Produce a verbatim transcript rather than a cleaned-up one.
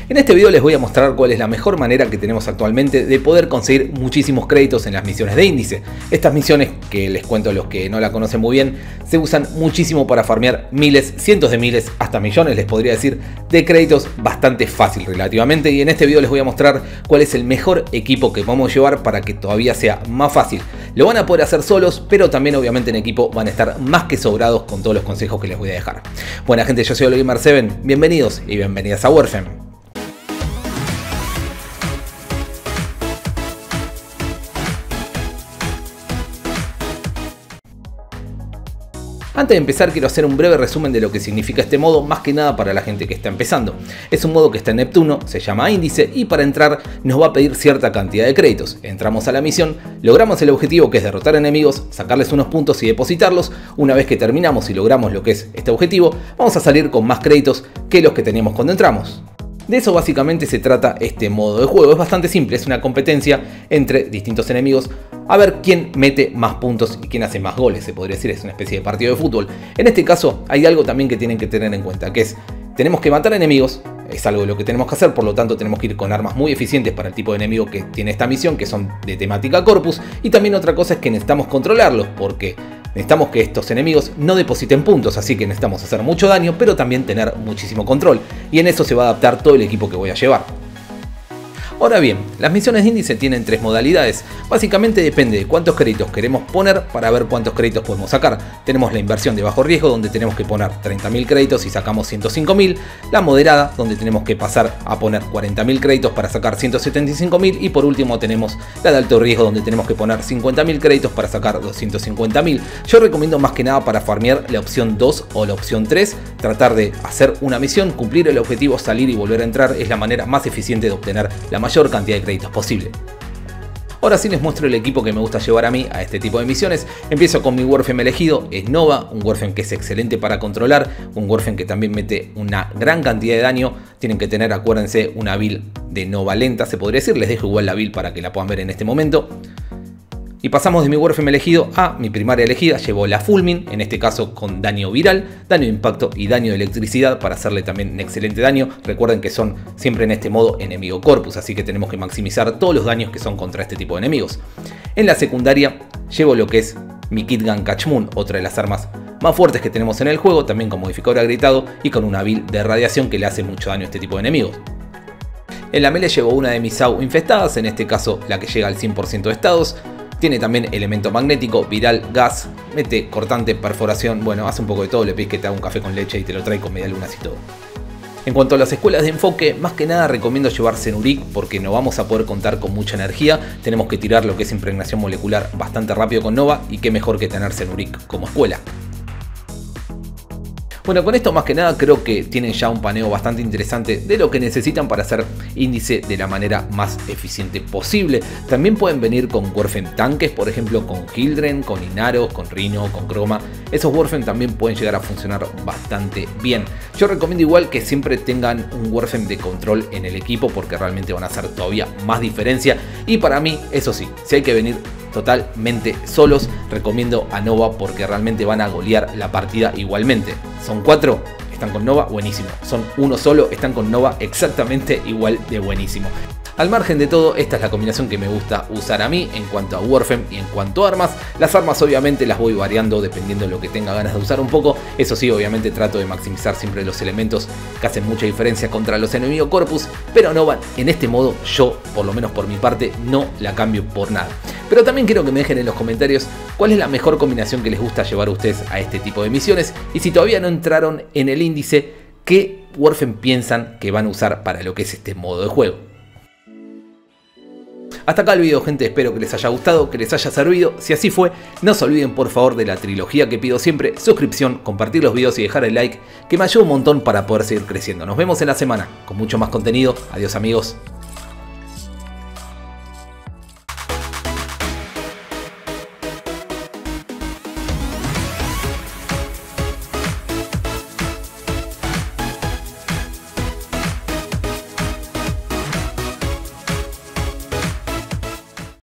En este video les voy a mostrar cuál es la mejor manera que tenemos actualmente de poder conseguir muchísimos créditos en las misiones de índice. Estas misiones, que les cuento a los que no la conocen muy bien, se usan muchísimo para farmear miles, cientos de miles, hasta millones les podría decir, de créditos bastante fácil relativamente. Y en este video les voy a mostrar cuál es el mejor equipo que podemos llevar para que todavía sea más fácil. Lo van a poder hacer solos, pero también obviamente en equipo van a estar más que sobrados con todos los consejos que les voy a dejar. Buena gente, yo soy Oligamer siete, bienvenidos y bienvenidas a Warframe. Antes de empezar quiero hacer un breve resumen de lo que significa este modo, más que nada para la gente que está empezando. Es un modo que está en Neptuno, se llama índice y para entrar nos va a pedir cierta cantidad de créditos. Entramos a la misión, logramos el objetivo que es derrotar enemigos, sacarles unos puntos y depositarlos. Una vez que terminamos y logramos lo que es este objetivo, vamos a salir con más créditos que los que teníamos cuando entramos. De eso básicamente se trata este modo de juego. Es bastante simple, es una competencia entre distintos enemigos a ver quién mete más puntos y quién hace más goles, se podría decir, es una especie de partido de fútbol. En este caso hay algo también que tienen que tener en cuenta, que es, tenemos que matar enemigos, es algo de lo que tenemos que hacer, por lo tanto tenemos que ir con armas muy eficientes para el tipo de enemigo que tiene esta misión, que son de temática corpus, y también otra cosa es que necesitamos controlarlos, porque necesitamos que estos enemigos no depositen puntos, así que necesitamos hacer mucho daño, pero también tener muchísimo control, y en eso se va a adaptar todo el equipo que voy a llevar. Ahora bien, las misiones de índice tienen tres modalidades. Básicamente depende de cuántos créditos queremos poner para ver cuántos créditos podemos sacar. Tenemos la inversión de bajo riesgo, donde tenemos que poner treinta mil créditos y sacamos ciento cinco mil. La moderada, donde tenemos que pasar a poner cuarenta mil créditos para sacar ciento setenta y cinco mil. Y por último tenemos la de alto riesgo, donde tenemos que poner cincuenta mil créditos para sacar doscientos cincuenta mil. Yo recomiendo más que nada para farmear la opción dos o la opción tres. Tratar de hacer una misión, cumplir el objetivo, salir y volver a entrar es la manera más eficiente de obtener la mayor mayor cantidad de créditos posible. Ahora sí les muestro el equipo que me gusta llevar a mí a este tipo de misiones. Empiezo con mi Warframe elegido, es Nova, un Warframe que es excelente para controlar, un Warframe que también mete una gran cantidad de daño. Tienen que tener, acuérdense, una build de Nova lenta, se podría decir, les dejo igual la build para que la puedan ver en este momento. Y pasamos de mi Warframe elegido a mi primaria elegida, llevo la Fulmin, en este caso con daño viral, daño de impacto y daño de electricidad para hacerle también un excelente daño. Recuerden que son siempre en este modo enemigo corpus, así que tenemos que maximizar todos los daños que son contra este tipo de enemigos. En la secundaria llevo lo que es mi Kitgun Catchmoon, otra de las armas más fuertes que tenemos en el juego, también con modificador agrietado y con una build de radiación que le hace mucho daño a este tipo de enemigos. En la melee llevo una de mis A U infestadas, en este caso la que llega al cien por ciento de estados. Tiene también elemento magnético, viral, gas, mete cortante, perforación, bueno, hace un poco de todo, le pides que te haga un café con leche y te lo trae con medialunas y todo. En cuanto a las escuelas de enfoque, más que nada recomiendo llevar Cenuric porque no vamos a poder contar con mucha energía, tenemos que tirar lo que es impregnación molecular bastante rápido con Nova y qué mejor que tener Cenuric como escuela. Bueno, con esto más que nada creo que tienen ya un paneo bastante interesante de lo que necesitan para hacer índice de la manera más eficiente posible. También pueden venir con Warframe tanques, por ejemplo con Hildren, con Inaros, con Rhino, con Chroma. Esos Warframe también pueden llegar a funcionar bastante bien. Yo recomiendo igual que siempre tengan un Warframe de control en el equipo porque realmente van a hacer todavía más diferencia. Y para mí, eso sí, si hay que venir totalmente solos, recomiendo a Nova porque realmente van a golear la partida igualmente. Son cuatro, están con Nova, buenísimo. Son uno solo, están con Nova, exactamente igual de buenísimo. Al margen de todo, esta es la combinación que me gusta usar a mí en cuanto a Warframe y en cuanto a armas. Las armas obviamente las voy variando dependiendo de lo que tenga ganas de usar un poco. Eso sí, obviamente trato de maximizar siempre los elementos que hacen mucha diferencia contra los enemigos corpus. Pero Nova, en este modo, yo, por lo menos por mi parte, no la cambio por nada. Pero también quiero que me dejen en los comentarios cuál es la mejor combinación que les gusta llevar a ustedes a este tipo de misiones. Y si todavía no entraron en el índice, ¿qué Warframe piensan que van a usar para lo que es este modo de juego? Hasta acá el video, gente, espero que les haya gustado, que les haya servido. Si así fue, no se olviden por favor de la trilogía que pido siempre, suscripción, compartir los videos y dejar el like, que me ayuda un montón para poder seguir creciendo. Nos vemos en la semana con mucho más contenido. Adiós amigos.